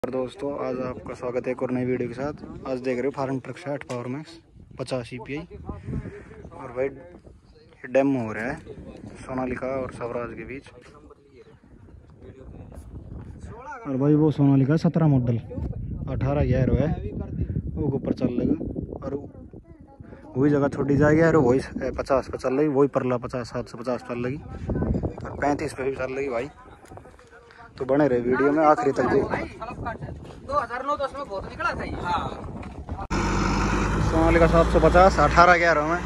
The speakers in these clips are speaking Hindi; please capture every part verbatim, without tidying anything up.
दोस्तों, आज आपका स्वागत है एक और नई वीडियो के साथ। आज देख रहे हो फॉरेन ट्रक से आठ पावर मैक्स पचास ई पी आई और भाई डेमो हो रहा है सोनालिका और स्वराज के बीच। और भाई वो सोनालिका सत्रह मॉडल अठारह ग्यारह है, वो ऊपर चल लगी और वही जगह छोड़ी जाएगी और वही पचास पे चल लगी, वही परला पचास सात सौ पचास चल लगी और पैंतीस पे भी चल लगी भाई। तो बने रहे वीडियो में आखिरी तक देखो। दो हज़ार नौ दस में बहुत निकला था ये। हाँ। सोनालिका सात सौ पचास अठारह ग्यारह में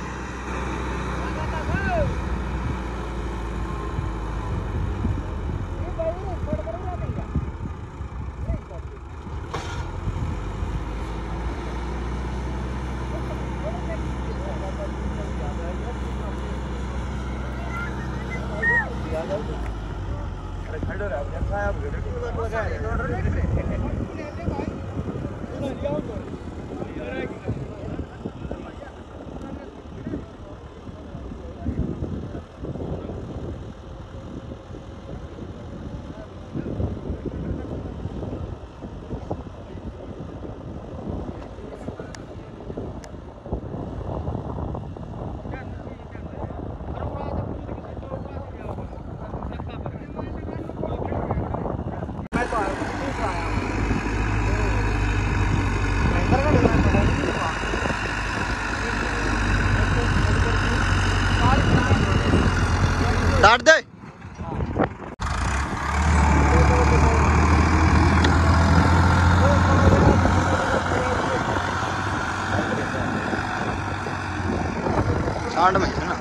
डाट दे। सांड में है ना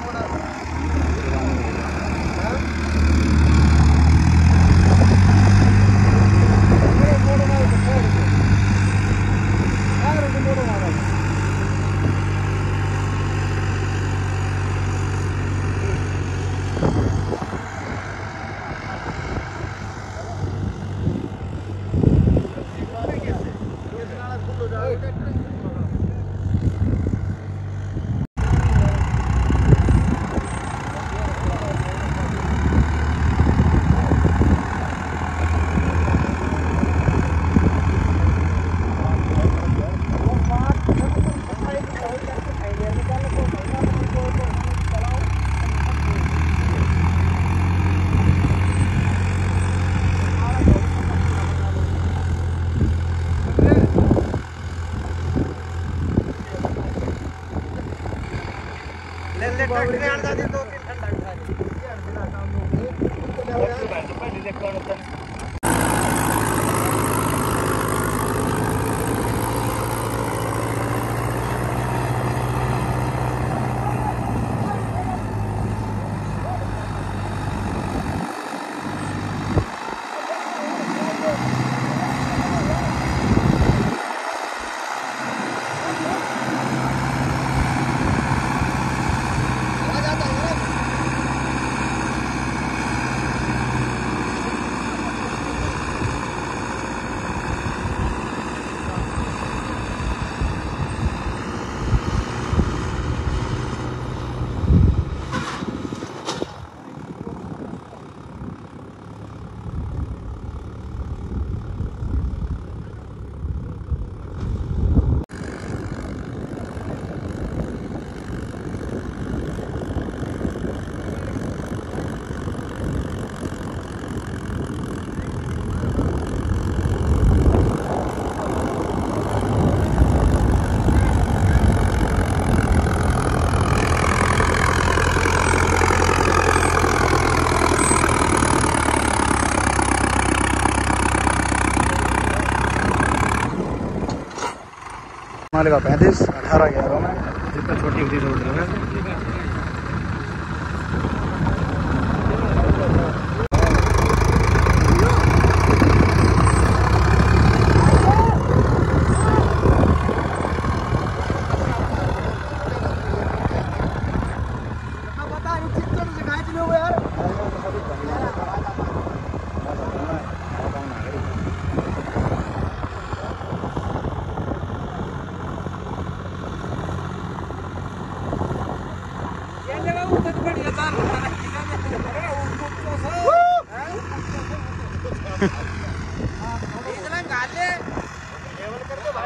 सोनालिका पैंतीस अठारह ग्यारह में जितना छोटी होती रोड है।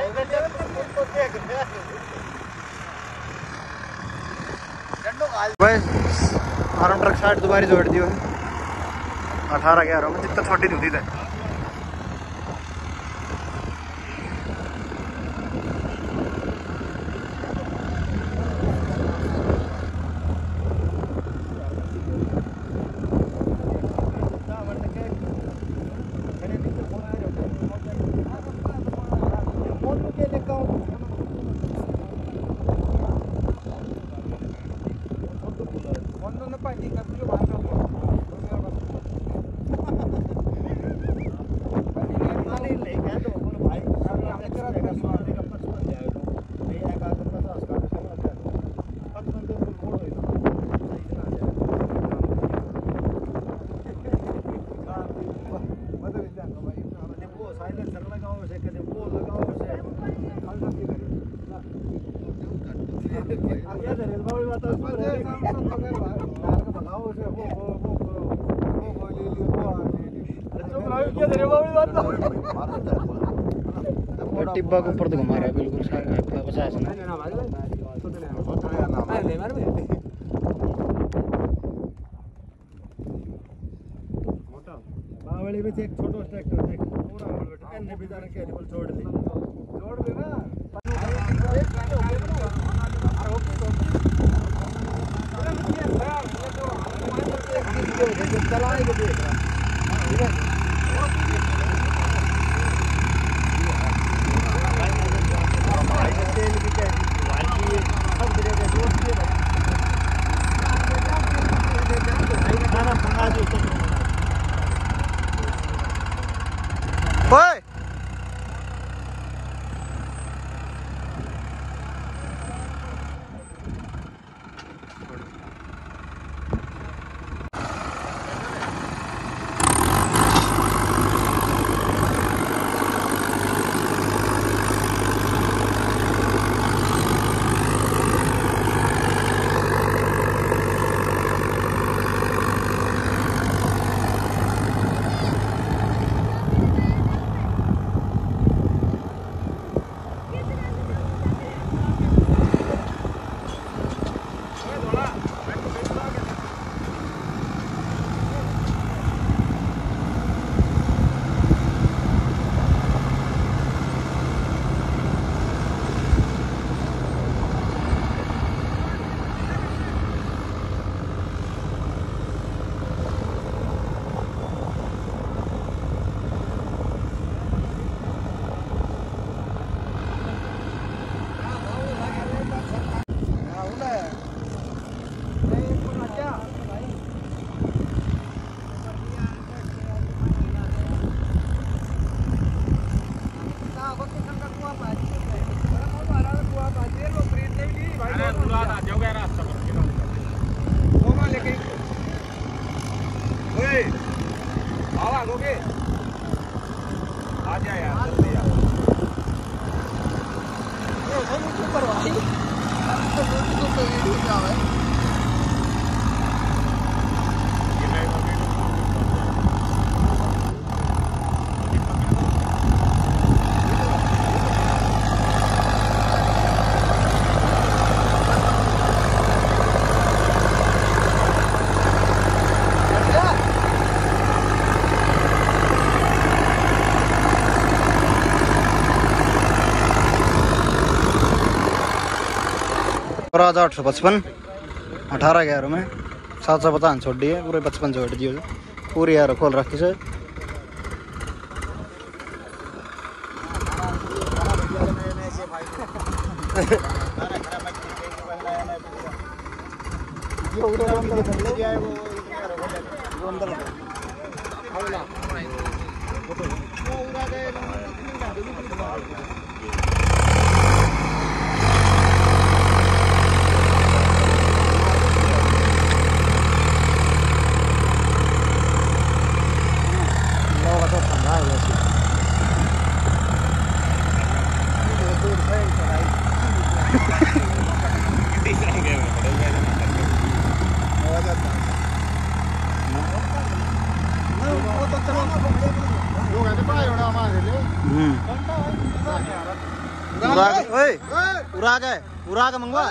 भाई फार्म ट्रक साइड दोबारा जोड़ दियो अठारह ग्यारह में जितना छोटी दूधी थे टिब्बा के ऊपर तो घुमा रहा है बिल्कुल पचास बावली में एक छोटा ट्रैक्टर देख पूरा बेटा एने भी जाने के बिल्कुल छोड़ दे छोड़ दे ना चलाएंगे देख रहा ओए आठ सौ पचपन अठारह ग्यारह में सात सौ पचास छोड़ दिए पूरे पचपन छोड़ दिए पूरी यार खोल रखी से हम्म उड़ा के ओए उड़ा के उड़ा के मंगवा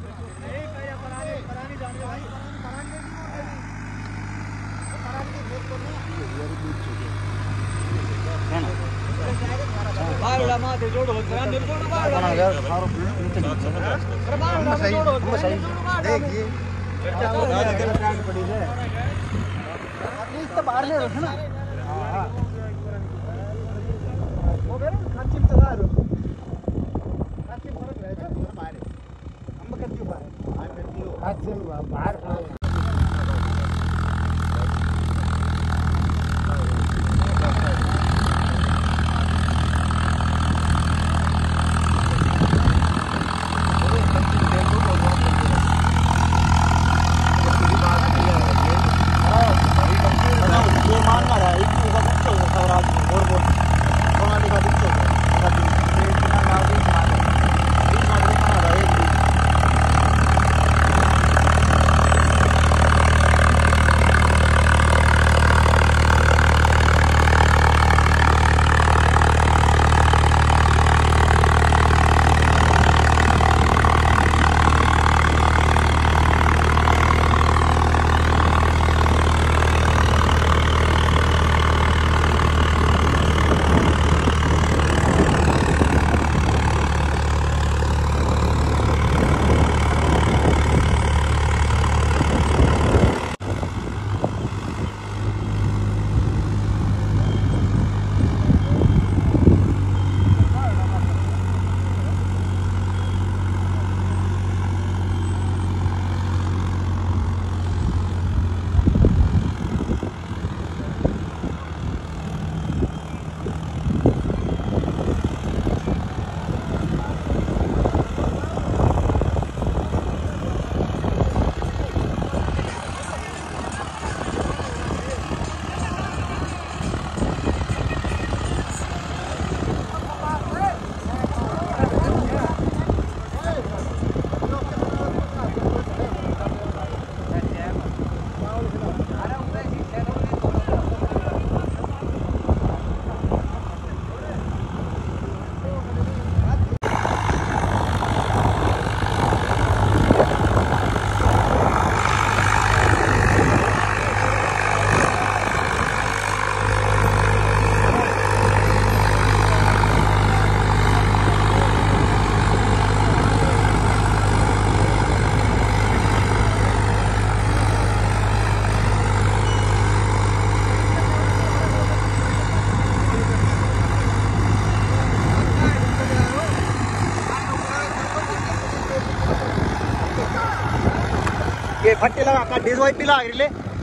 ये फट्टे लगा का डिस वाइट पिला ले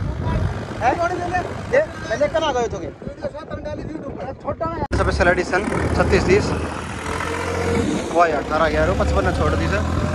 है ये पहले कना गए तो के छोटा स्पेशल एडिशन छत्तीस तीस वाह यार अठारह ग्यारह पचपन छोड़ दी सर।